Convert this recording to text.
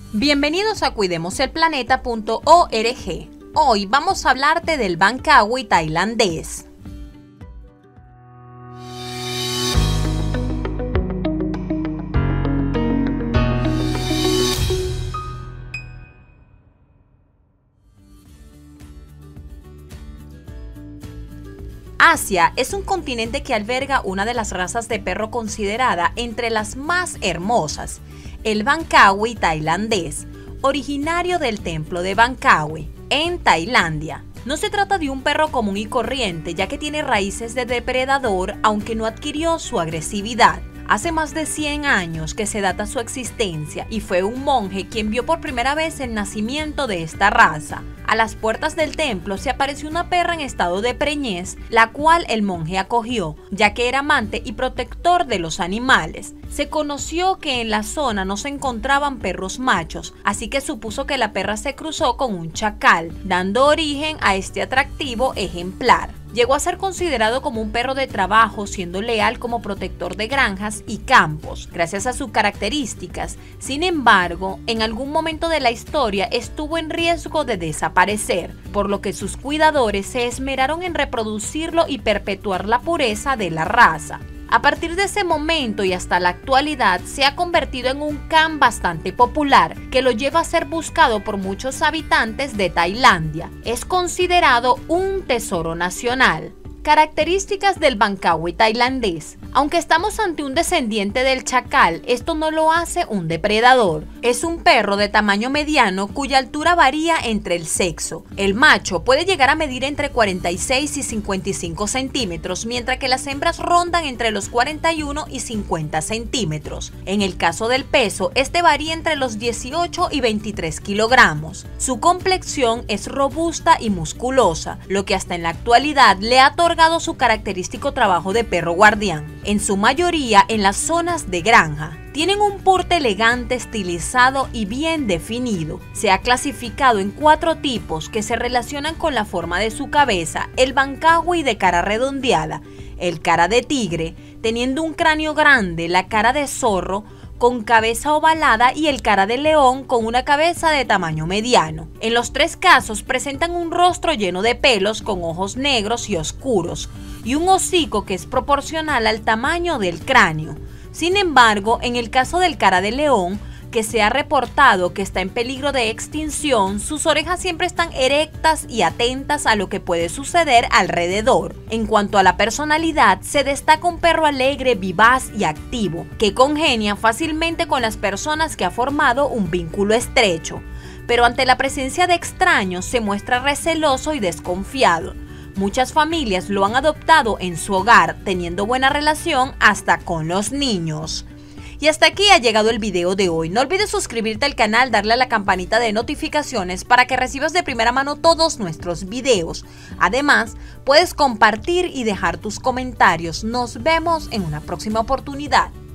Bienvenidos a cuidemoselplaneta.org. Hoy vamos a hablarte del bankawi tailandés. Asia es un continente que alberga una de las razas de perro considerada entre las más hermosas, el bankawi tailandés, originario del templo de Bankawi, en Tailandia. No se trata de un perro común y corriente, ya que tiene raíces de depredador, aunque no adquirió su agresividad. Hace más de 100 años que se data su existencia y fue un monje quien vio por primera vez el nacimiento de esta raza. A las puertas del templo se apareció una perra en estado de preñez, la cual el monje acogió, ya que era amante y protector de los animales. Se conoció que en la zona no se encontraban perros machos, así que supuso que la perra se cruzó con un chacal, dando origen a este atractivo ejemplar. Llegó a ser considerado como un perro de trabajo, siendo leal como protector de granjas y campos, gracias a sus características. Sin embargo, en algún momento de la historia estuvo en riesgo de desaparecer, por lo que sus cuidadores se esmeraron en reproducirlo y perpetuar la pureza de la raza. A partir de ese momento y hasta la actualidad se ha convertido en un can bastante popular que lo lleva a ser buscado por muchos habitantes de Tailandia. Es considerado un tesoro nacional. Características del bankawi tailandés. Aunque estamos ante un descendiente del chacal, esto no lo hace un depredador. Es un perro de tamaño mediano cuya altura varía entre el sexo. El macho puede llegar a medir entre 46 y 55 centímetros, mientras que las hembras rondan entre los 41 y 50 centímetros. En el caso del peso, este varía entre los 18 y 23 kilogramos. Su complexión es robusta y musculosa, lo que hasta en la actualidad le ha otorgado su característico trabajo de perro guardián, en su mayoría en las zonas de granja. Tienen un porte elegante, estilizado y bien definido. Se ha clasificado en 4 tipos que se relacionan con la forma de su cabeza: el bankawi de cara redondeada, el cara de tigre, teniendo un cráneo grande, la cara de zorro, con cabeza ovalada, y el cara de león con una cabeza de tamaño mediano. En los 3 casos presentan un rostro lleno de pelos con ojos negros y oscuros y un hocico que es proporcional al tamaño del cráneo. Sin embargo, en el caso del cara de león, que se ha reportado que está en peligro de extinción, sus orejas siempre están erectas y atentas a lo que puede suceder alrededor. En cuanto a la personalidad, se destaca un perro alegre, vivaz y activo, que congenia fácilmente con las personas que ha formado un vínculo estrecho, pero ante la presencia de extraños se muestra receloso y desconfiado. Muchas familias lo han adoptado en su hogar, teniendo buena relación hasta con los niños. Y hasta aquí ha llegado el video de hoy. No olvides suscribirte al canal, darle a la campanita de notificaciones para que recibas de primera mano todos nuestros videos. Además, puedes compartir y dejar tus comentarios. Nos vemos en una próxima oportunidad.